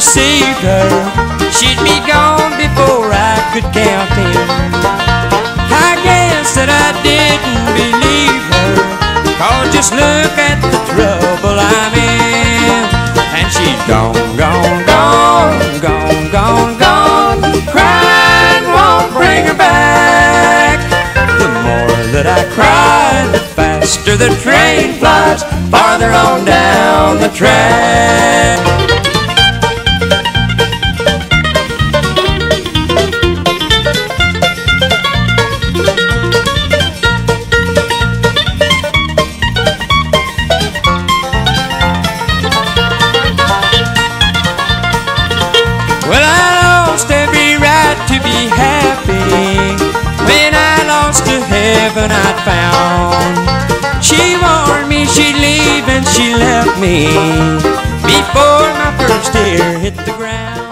deceived her. She'd be gone before I could count in. I guess that I didn't believe her, 'cause just look at the trouble I'm in. And she's gone, gone, gone, gone, gone, gone. Crying won't bring her back. The more that I cry, the faster the train flies farther on down the track. Well, I lost every right to be happy when I lost the heaven I'd found. She warned me she'd leave and she left me before my first tear hit the ground.